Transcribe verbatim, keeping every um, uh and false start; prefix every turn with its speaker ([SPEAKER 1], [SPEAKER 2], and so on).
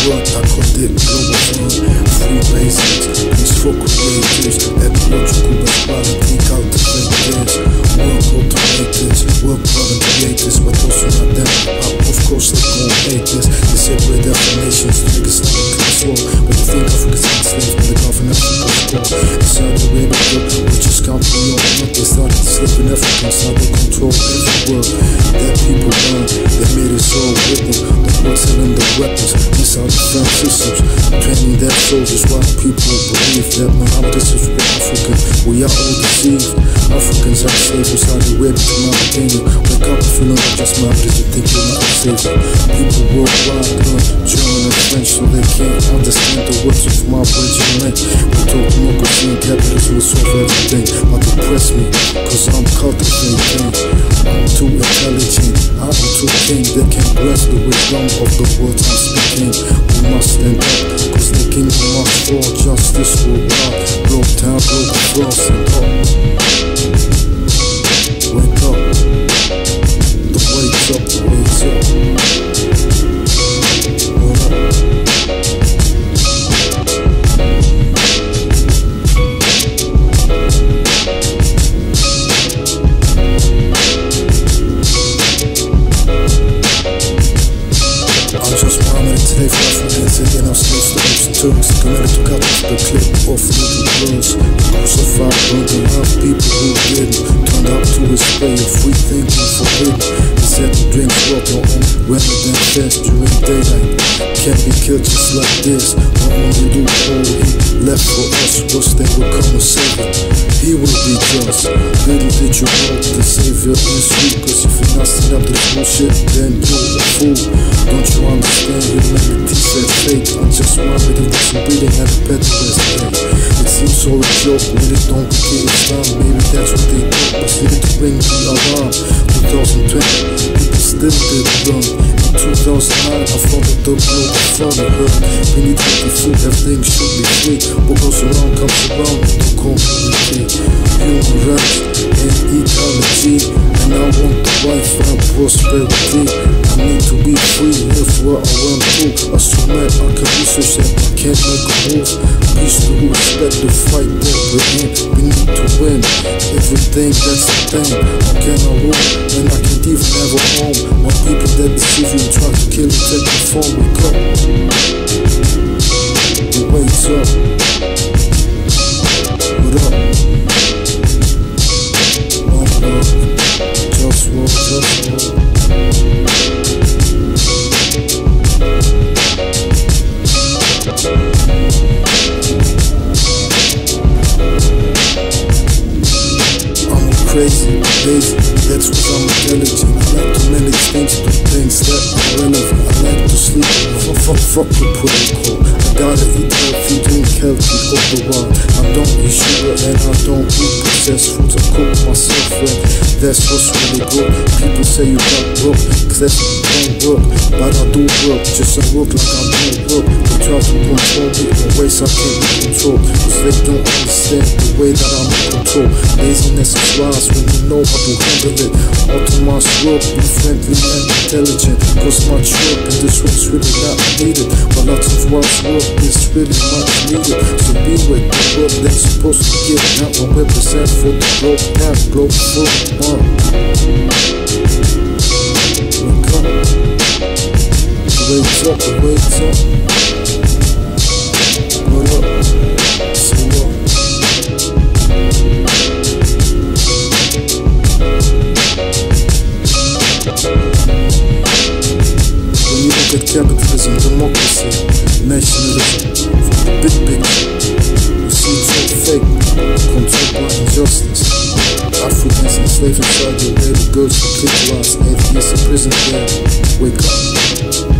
[SPEAKER 1] world, I predict global firm. Free basics, please fuck with wages. Ecological equality, cultivate this. Work automators, work hard and create this, but also not them. Of course they gon' hate this. They separate definitions to make Islamic control. But you think Africa's enslaved when the government control. Inside the way they go, we just can't be on what they started slipping Africans, how they control every world. That people learn, they made us all with them. The ones selling the weapons, these are the defense systems. Training their soldiers while people believe that Muhammad is just African. We are all deceived. Africans are slaves inside the web to my opinion. Wake up if you know not just Muhammad is, you think you're not a savior. People worldwide learn German and French so they can't understand the words of my regiment. We talk democracy and capitalism will solve everything. But depress me, cause I'm cultivating. I'm too intelligent, I am too king. They can't grasp the wisdom of the words I'm speaking. We must stand up, cause the kingdom must fall. Justice will rise, blow down, blow the frost and up. Wake up, the wake's up, the wake's up. Today for Africans again, our slaves, the Arabs and Turks committed to cut off the clip of little girls. Crucified, burned and loved people who didn't. Turned out to his way of free thinking forbidden. He said to drink water on rather than fast during daylight. Can't be killed just like this. The only loophole he left for us was they would come and save it. He will be just. Little did you know the savior is sweet. Cause if you're not sitting up this bullshit, then you're a fool. Don't you understand? Humanity said fake. I'm just worried if there's some breathing at a better rest day. It seems all a joke when they don't get Islam. Maybe that's what they thought was needed to bring the alarm. twenty twenty, people still did run. In two thousand nine, I founded the Globalfirm. We need healthy food, everything should be free. What goes around comes around in the community. Human rights and ecology, and I want the life and prosperity. I need to be free, live where I want to. Assume that I can research that I can't make a move. Peace to respect the fight that we're in. We need to win everything, that's the thing. How can I rule when I can't even have a home? When people that deceive you try to kill you, take the phone. Wake up, the wake's up. What up? One love, just war, just war. Crazy, lazy, that's what I'm intelligent. I like to manage things, do things that are relevant. I like to sleep, fuck, fuck, fuck the protocol. I gotta eat healthy, drink healthy, overall. I don't eat sugar and I don't eat processed foods. I cook myself and that's what's really good. People say you got broke, cause that's what you don't work. But I do work, just I work like I don't work. They try to control me in ways I can't control. Cause they don't understand the way that I'm in control. Laziness is wise when you know how to handle it. Automatic work, be friendly and intelligent. Cause much work and this work's really not needed. But lots of work's work is really much needed. So be with the work that's supposed to get. Now I represent for the globe, now Globalfirm one. Wake up, the wake's up, the wake's up. What up, say what? When you look at capitalism, democracy, nationalism, from the big picture, you see it's all fake, controlled by injustice. Africans enslaved inside your baby girls for click-wise, atheists in prison there. Wake up.